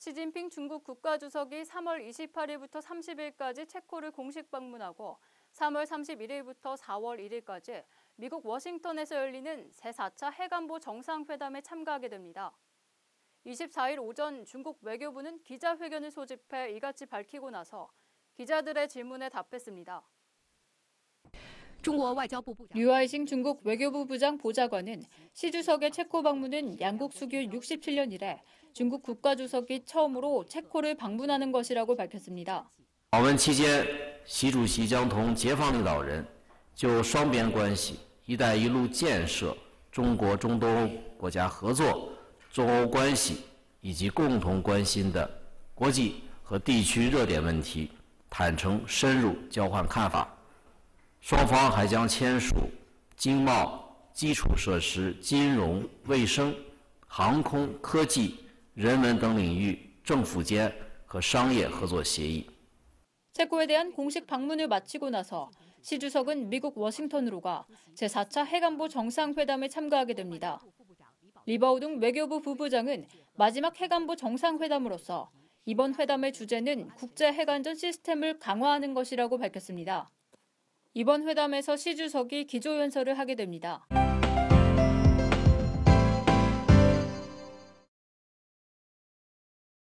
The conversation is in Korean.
시진핑 중국 국가주석이 3월 28일부터 30일까지 체코를 공식 방문하고 3월 31일부터 4월 1일까지 미국 워싱턴에서 열리는 제4차 해관보 정상회담에 참가하게 됩니다. 24일 오전 중국 외교부는 기자회견을 소집해 이같이 밝히고 나서 기자들의 질문에 답했습니다. 류하이싱 중국 외교부 부장 보좌관은 시 주석의 체코 방문은 양국 수교 67년 이래 중국 국가주석이 처음으로 체코를 방문하는 것이라고 밝혔습니다. 访问期间，习主席将同解放领导人就双边关系、一带一路建设、中国中东欧国家合作、中欧关系以及共同关心的国际和地区热点问题坦诚深入交换看法。双方还将签署经贸、基础设施、金融、卫生、航空、科技、人文等领域政府间和商业合作协议。 체코에 대한 공식 방문을 마치고 나서 시 주석은 미국 워싱턴으로 가 제4차 해관보 정상회담에 참가하게 됩니다. 리바오둥 외교부 부부장은 마지막 해관보 정상회담으로서 이번 회담의 주제는 국제해관전 시스템을 강화하는 것이라고 밝혔습니다. 이번 회담에서 시 주석이 기조연설을 하게 됩니다.